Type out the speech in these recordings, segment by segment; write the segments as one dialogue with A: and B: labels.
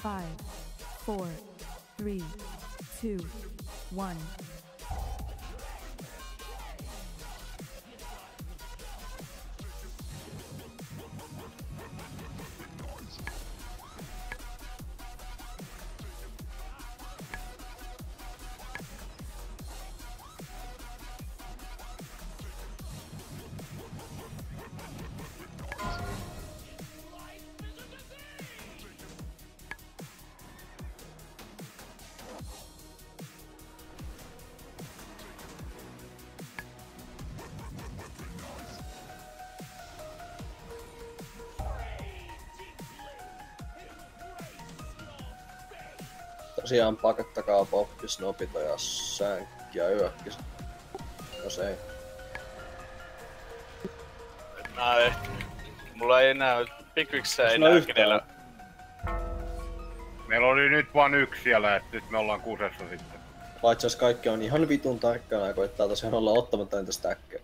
A: 5, 4, 3, 2, 1.
B: Tosiaan pakottakaa Poppis, Nopita ja Sänkki ja Yökkis. Jos ei.
C: Mä ehtinyt. Mulla ei enää, Pickwixissä ei enää kenellä.
D: Meillä oli nyt vaan yksi siellä, et nyt me ollaan kusessa sitten.
B: Paitsi jos kaikki on ihan vitun tarkkana ja koittaa tosiaan olla ottamatta niitä stackeja.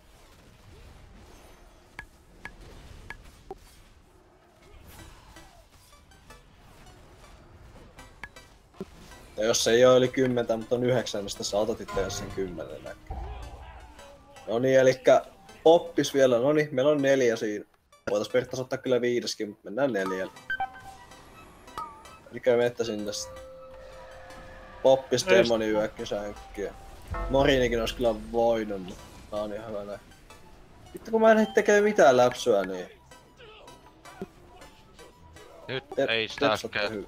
B: Ja jos ei oo yli 10, mutta on 9, niin sä otat itse sen 10 näkee. Noniin, elikkä Poppis vielä, noniin, meillä on 4 siinä. Voitais periaatteessa ottaa kyllä 5, mutta mennään 4. Elikkä menette sinne Poppis, Demoni, Yökki, Sänkki. Morinikin ois kyllä voinut, mutta tää on ihan hyvä näin. Vittu kun mä en tekee mitään läpsyä, niin...
E: Nyt ei sitä äsken.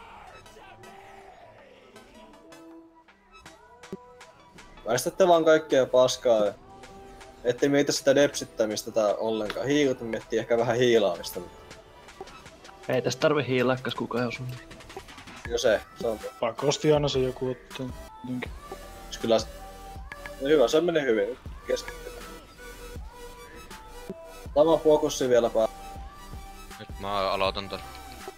B: Väistätte vaan kaikkea paskaa ja ette miitä sitä depsittämistä tää ollenkaan. Hiilut miettii ehkä vähän hiilaamista.
F: Ei tästä tarvi hiilaa, kas kukaan ei osu.
B: Jo se on.
G: Pakosti aina se joku ottaa.
B: Kyllä no hyvä, se meni hyvin. Keskittymään. Sama fokussi vielä päällä.
E: Nyt mä aloitan tän.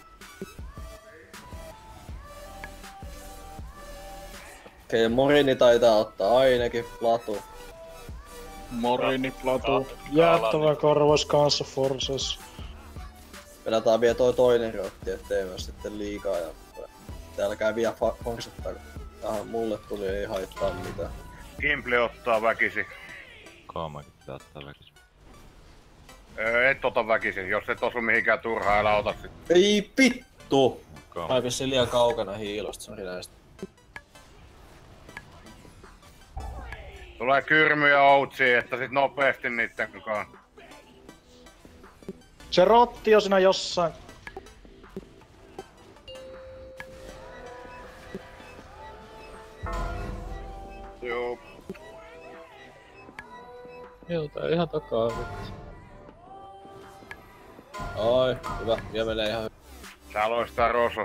B: Okei, Morini taitaa ottaa ainakin. Platu.
G: Morini, Platu. Jäättävä korvas kanssa Forces.
B: Pelataan vielä toinen rotti, ettei myös sitten liikaa ja täällä käy vielä forsettaa. Tähän mulle tuli, ei haittaa mitään.
D: Gimpli ottaa väkisi.
E: Kaamakin pitää ottaa väkisi.
D: Et ota väkisi, jos et osu mihinkään turhaan, älä ota sit.
B: Ei vittu! Mä vissiin liian kaukana hiilosta, sori näistä.
D: Tulee Kyrmy ja Outsi, että sit nopeesti niitten kukaan.
G: Se rotti on siinä jossain.
D: Joo.
F: Joo, tää ihan takaa vittu.
B: Oi, hyvä. Ja menee ihan hyvin.
D: Tää loistaa Roso.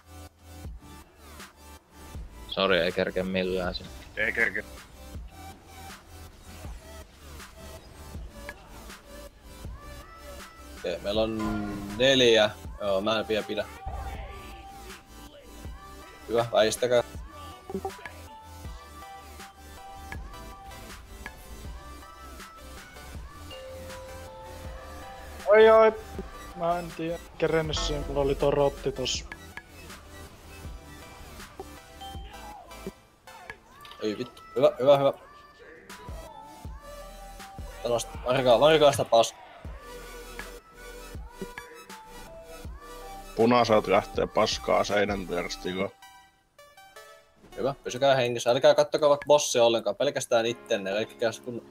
F: Sori, ei kerkeä millään sen.
D: Ei kerke.
B: Okei, meillä on 4. Joo, mä en vielä pidä. Hyvä, väistäkää.
G: Oi. Mä en tiedä, kerennyt siihen, mulla oli tuo rotti tossa.
B: Ei vittu. Hyvä. Tällaista varikaista paskaa.
H: Punaiselta lähtee paskaa seinän terstikoon.
B: Hyvä, pysykää hengissä. Älkää kattokaa vaikka bossia ollenkaan, pelkästään ittenne. Eli kun...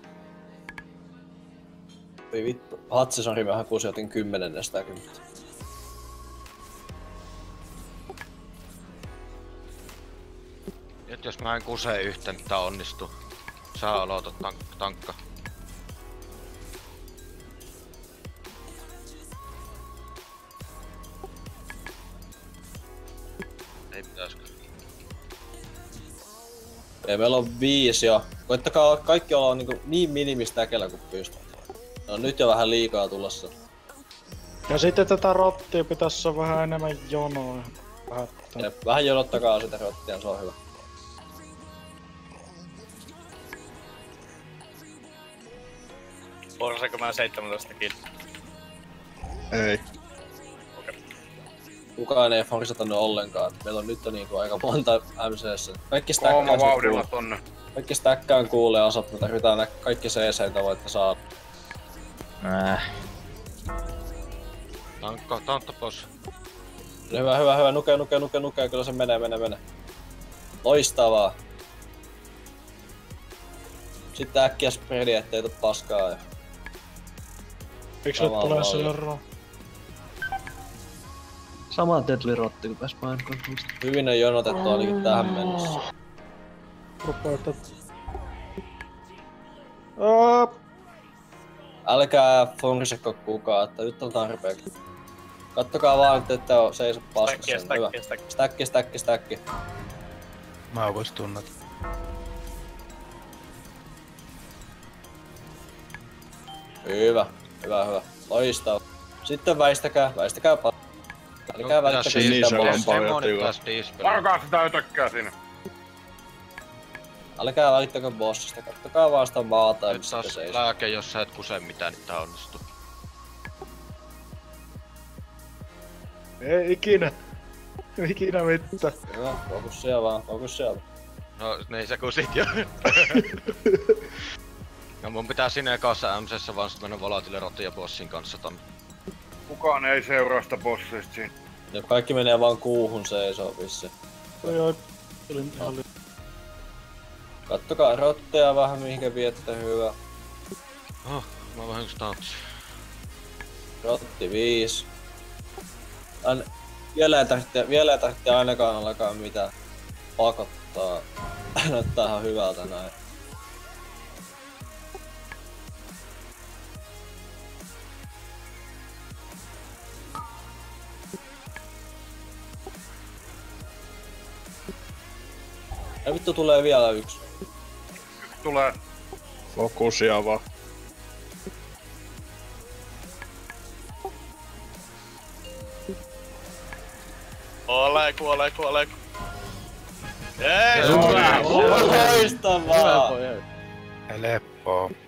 B: Ei vittu. Hatsi, sori, mä hakusin jotin 10.
E: Nyt jos mä en kuse yhtä, niin tää onnistuu. Sä aloitat tankka. Ei pitäisikö.
B: Ei, meillä on 5 jo. Koittakaa kaikki olla niin minimistä äkellä kuin pystyt. No nyt jo vähän liikaa tulossa.
G: Ja sitten tätä rottia pitäisi olla vähän enemmän jonoa.
B: Vähän jonottakaa sitä rottia, se on hyvä.
C: Forsaanko mä 17 kill?
H: Ei.
C: Okei.
B: kukaan ei forsatannut ollenkaan. Meillä on nyt niinku aika monta MC:ssä. Kaikki
D: Kooma vauhdilla tonne.
B: Kaikki stäkkään kuulee asat, me tarvitaan kaikki CC-tä voitte saada.
E: Tankka pois.
B: Hyvä, nuke, kyllä se menee. Loistavaa. Sitten äkkiä spreadi, ettei tuu paskaa. Ja...
G: Eikö nyt tulee se ero?
F: Sama Deadly Rotti kun pääs painokontrollista.
B: Hyvin on jonotettu ainakin tähän mennessä. Älkää forseko kukaan, että nyt on tarpeeksi. Kattokaa vaan nyt, että on seiso paskassa. Hyvä. Stäkki.
I: Mä vois tunnat.
B: Hyvä. Loistava. Sitten väistäkää paljon. Älkää välittäkö
H: niin se on
D: Varkaa sitä ötökkää siinä.
B: Älkää välittäkö bossista, kattokaa vaan sitä maata ja
E: Nyt
B: missä
E: taas
B: seisoo.
E: lääke, jos sä et kuse mitään, niin tää onnistuu.
G: Ei ikinä mitään.
B: Hyvä, fokussia vaan.
E: No, niin se kusit jo. No mun pitää sinne ekassa MC:ssä vaan sit mennä Volatile Rotin ja bossin kanssa tonne.
D: Kukaan ei seuraa sitä bossista siinä.
B: Ja kaikki menee vaan kuuhun seisoo vissi.
G: Joo, olin ihan
B: Kattokaa rotteja vähän mihinkä viette hyvä.
E: Mä oon vähän stautsi.
B: Rotti 5. Vielä ei tarvitse ainakaan alkaa mitään pakottaa. Näyttää ihan hyvältä näin. Ja vittu tulee vielä yksi.
D: Tulee.
H: Fokusia vaan.
C: Kuolee. Jees!
B: Loistavaa!
I: Helppoa.